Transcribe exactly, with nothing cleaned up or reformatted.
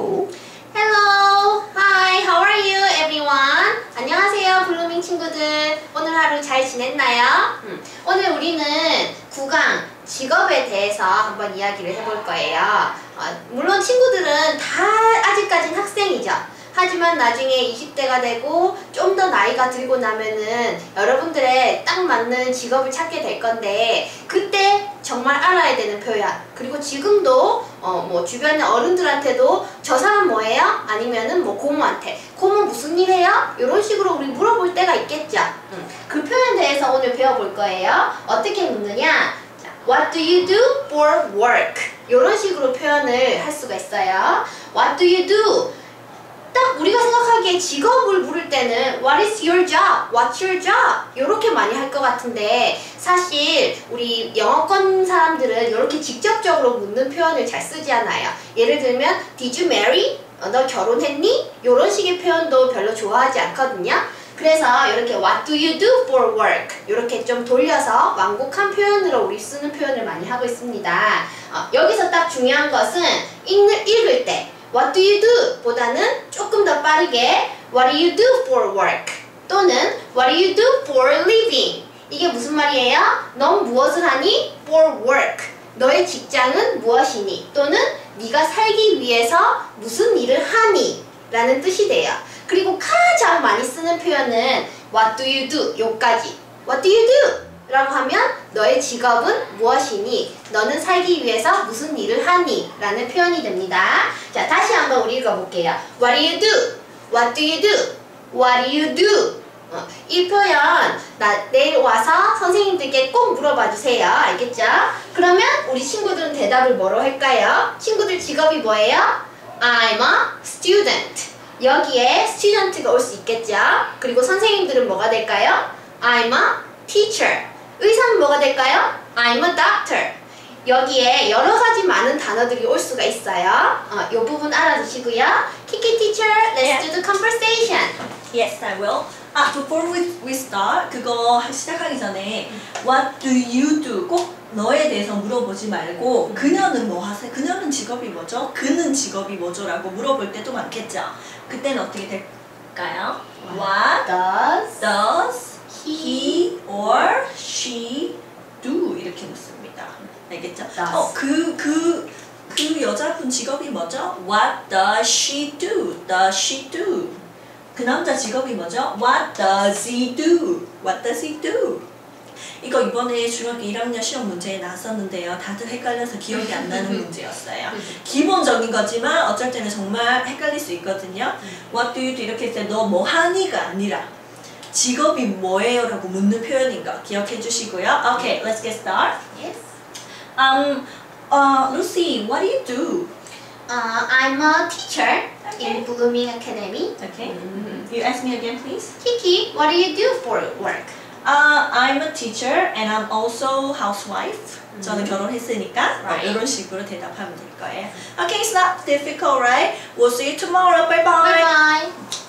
Hello. Hello. Hi. How are you, everyone? 안녕하세요, 블루밍 친구들. 오늘 하루 잘 지냈나요? 음, 오늘 우리는 구 강 직업에 대해서 한번 이야기를 해볼 거예요. 어, 물론 친구들은 다 아직까진 학생이죠. 하지만 나중에 이십 대가 되고 좀 더 나이가 들고 나면은 여러분들의 딱 맞는 직업을 찾게 될 건데 그때 정말 알아야 되는 표현, 그리고 지금도 어 뭐 주변의 어른들한테도 저 사람 뭐예요? 아니면은 뭐 고모한테 고모 무슨 일 해요? 이런 식으로 우리 물어볼 때가 있겠죠. 음, 그 표현 대해서 오늘 배워볼 거예요. 어떻게 묻느냐? 자, What do you do for work? 이런 식으로 표현을 할 수가 있어요. What do you do? 딱 우리가 생각하기에 직업을 물을 때는 What is your job? What's your job? 이렇게 많이 할 것 같은데 사실 우리 영어권 사람들은 이렇게 직접적으로 묻는 표현을 잘 쓰지 않아요. 예를 들면 Did you marry? 어, 너 결혼했니? 이런 식의 표현도 별로 좋아하지 않거든요. 그래서 이렇게 What do you do for work? 이렇게 좀 돌려서 완곡한 표현으로 우리 쓰는 표현을 많이 하고 있습니다. 어, 여기서 딱 중요한 것은 읽는, 읽을 때 What do you do? 보다는 조금 더 빠르게 What do you do for work? 또는 What do you do for living? 이게 무슨 말이에요? 넌 무엇을 하니? For work. 너의 직장은 무엇이니? 또는 네가 살기 위해서 무슨 일을 하니? 라는 뜻이 돼요. 그리고 가장 많이 쓰는 표현은 What do you do? 요까지. What do you do? 라고 하면 너의 직업은 무엇이니? 너는 살기 위해서 무슨 일을 하니? 라는 표현이 됩니다. 자, 다시 한번 우리 읽어볼게요. What do you do? What do you do? What do you do? 어, 이 표현 나, 내일 와서 선생님들께 꼭 물어봐 주세요. 알겠죠? 그러면 우리 친구들은 대답을 뭐로 할까요? 친구들 직업이 뭐예요? I'm a student. 여기에 student가 올 수 있겠죠? 그리고 선생님들은 뭐가 될까요? I'm a teacher. 의사는 뭐가 될까요? I'm a doctor. 여기에 여러 가지 많은 단어들이 올 수가 있어요. 어, 이 부분 알아두시고요. Kiki teacher, let's Yeah. do the conversation. Yes, I will. 아, before we, we start, 그거 시작하기 전에 What do you do? 꼭 너에 대해서 물어보지 말고 그녀는 뭐 하세요? 그녀는 직업이 뭐죠? 그는 직업이 뭐죠? 라고 물어볼 때도 많겠죠? 그때는 어떻게 될까요? What Does does he or she do? 이렇게 묻습니다. 알겠죠? Does. 어, 그, 그, 그 여자분 직업이 뭐죠? What does she do? Does she do? 그 남자 직업이 뭐죠? What does he do? What does he do? 이거 이번에 중학교 일 학년 시험 문제에 나왔었는데요. 다들 헷갈려서 기억이 안 나는 문제였어요. 기본적인 거지만 어쩔 때는 정말 헷갈릴 수 있거든요. What do you do? 이렇게 했을 때 너 뭐 하니가 아니라 직업이 뭐예요? 라고 묻는 표현인 거 기억해 주시고요. Okay, let's get started. Yes. Um, uh, Lucy, what do you do? Uh, I'm a teacher Okay. in Blooming Academy. Okay. You ask me again, please. Kiki, what do you do for work? Uh, I'm a teacher and I'm also housewife. 저는 결혼했으니까 Right. 이런 식으로 대답하면 될 거예요. Okay, it's not difficult, right? We'll see you tomorrow. Bye bye. Bye bye.